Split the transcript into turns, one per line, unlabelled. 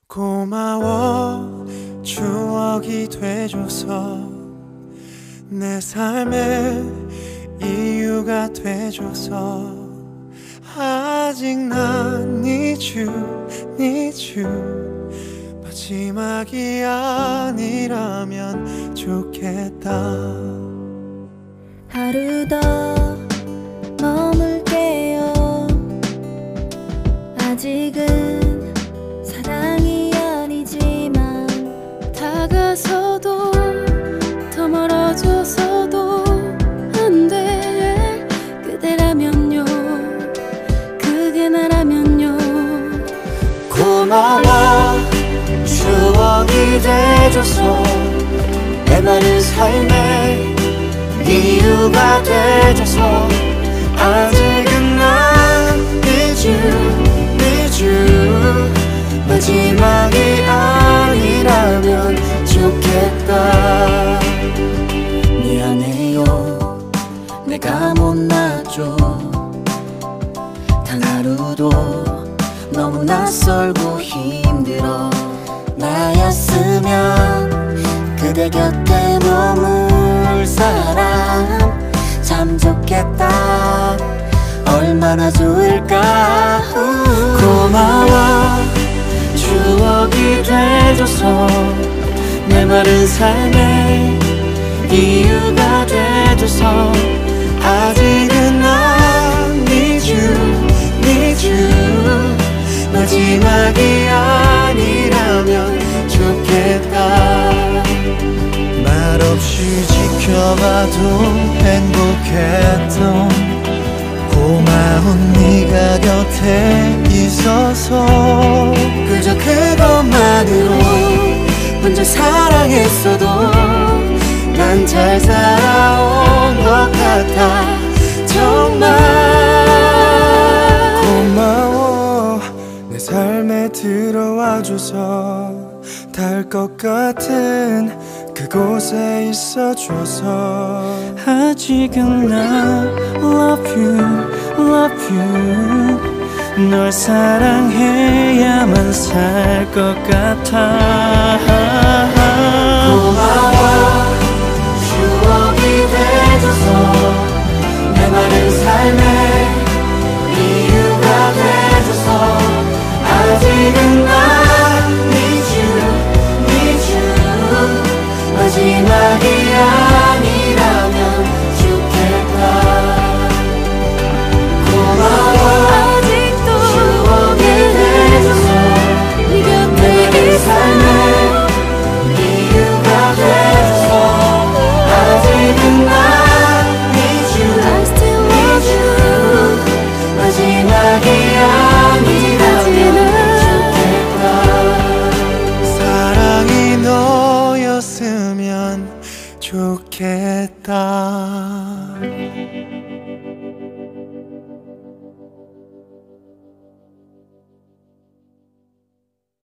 고마워 추억이 돼줘서 내 삶의 이유가 돼줘서 아직 난 need you, need you 마지막이 아니라면 좋겠다.
하루 더 머물게요. 아직은 사랑이 아니지만 다가서도 더 멀어져서도 안 돼. 그대라면요, 그게 나라면요.
고마워 추억이 돼줘서 내 마른 삶의 이유가 돼줘서 아직은 난 need you, need you 마지막이 아니라면 좋겠다. 미안해요 내가 못났죠. 단 하루도 너무 낯설고 힘들어. 나였으면 그대 곁에 머물 사람 참 좋겠다. 얼마나 좋을까. 고마워 추억이 돼줘서 내 마른 삶의 이유가 돼줘서 아직은 난 need you, need you 마지막이 아니라면 좋겠다. 말없이 지켜봐도 행복했던 고마운 네가 곁에 있어서 그저 그것만으로 혼자 사랑했어도 난 잘 살아온 것 같아. 정말 고마워 내 삶에 들어와줘서 닿을 것 같은 그곳에 있어줘서 아직은 나 love you, love you 널 사랑해야만 살 것 같아.